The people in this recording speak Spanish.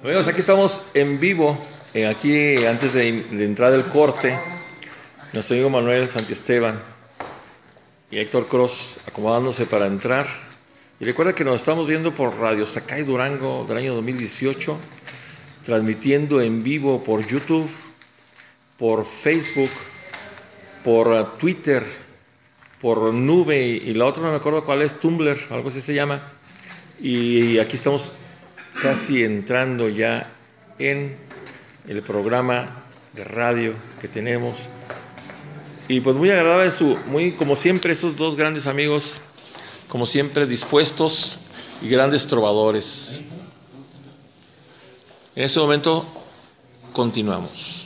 Amigos, aquí estamos en vivo, aquí antes de entrar del corte, nuestro amigo Manuel Santiesteban y Héctor Cross acomodándose para entrar. Y recuerda que nos estamos viendo por Radio Sacay Durango del año 2018, transmitiendo en vivo por YouTube, por Facebook, por Twitter, por Nube y la otra no me acuerdo cuál es, Tumblr, algo así se llama. Y aquí estamos casi entrando ya en el programa de radio que tenemos. Y pues muy agradable, muy como siempre, estos dos grandes amigos, como siempre dispuestos y grandes trovadores. En este momento continuamos.